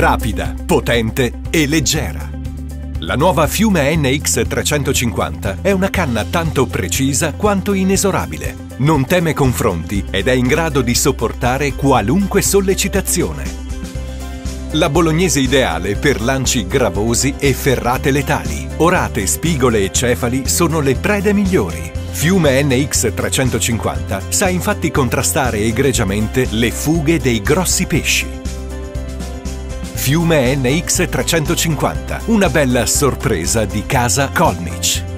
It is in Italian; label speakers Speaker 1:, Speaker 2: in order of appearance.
Speaker 1: rapida, potente e leggera. La nuova Fiume NX 350 è una canna tanto precisa quanto inesorabile. Non teme confronti ed è in grado di sopportare qualunque sollecitazione. La bolognese ideale per lanci gravosi e ferrate letali. Orate, spigole e cefali sono le prede migliori. Fiume NX 350 sa infatti contrastare egregiamente le fughe dei grossi pesci. Fiume NX 350, una bella sorpresa di casa Kolnich.